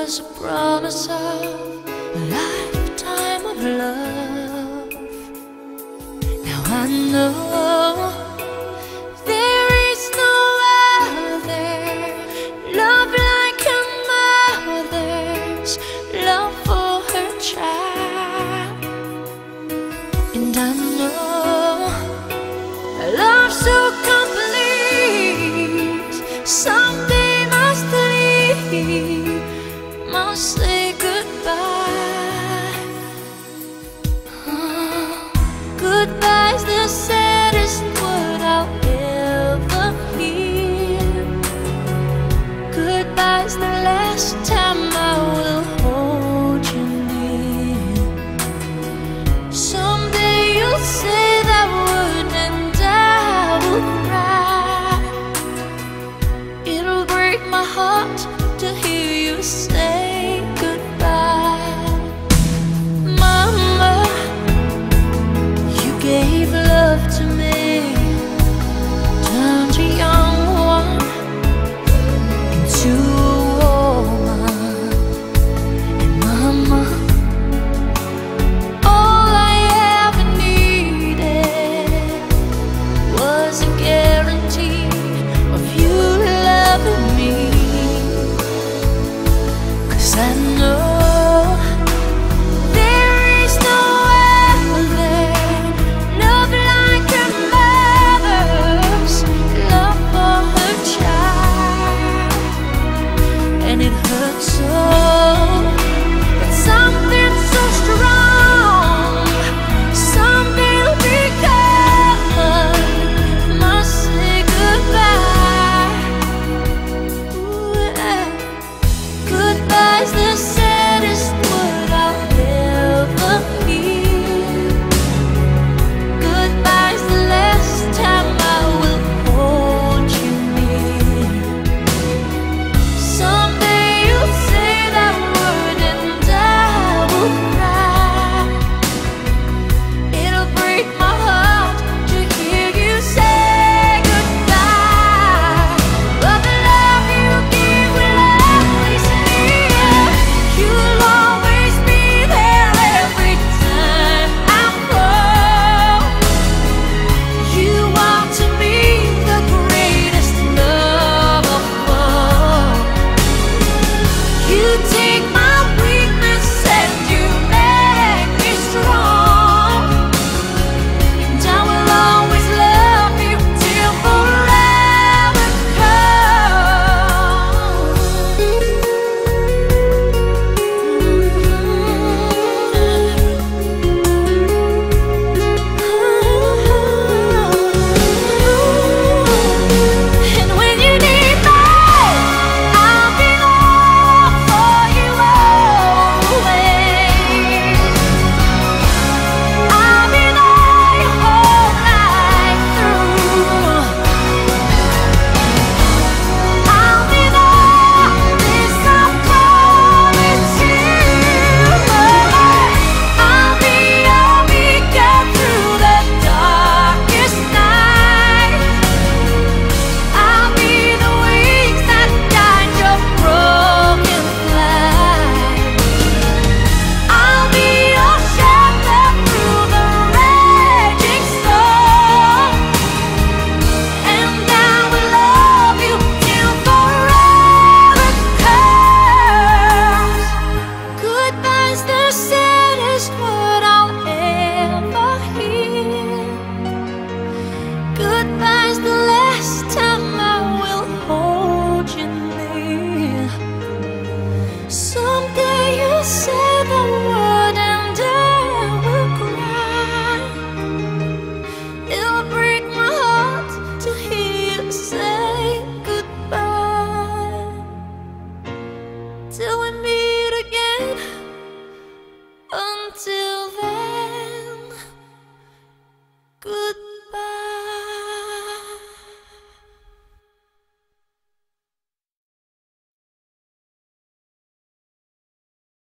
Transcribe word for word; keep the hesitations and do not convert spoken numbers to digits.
was a promise of a lifetime of love. Now I know there is no other love like a mother's love for her child. And I know a love so complete someday must leave, must say goodbye. Oh, goodbye's the saddest word I'll ever hear. Goodbye's the last time I will hold you near. Someday you'll say that word and I will cry. It'll break my heart to hear you say goodbye. Mama, you gave love to me, turned a young one into a woman. And Mama, all I ever needed was a guarantee of you loving me. 'Cause I know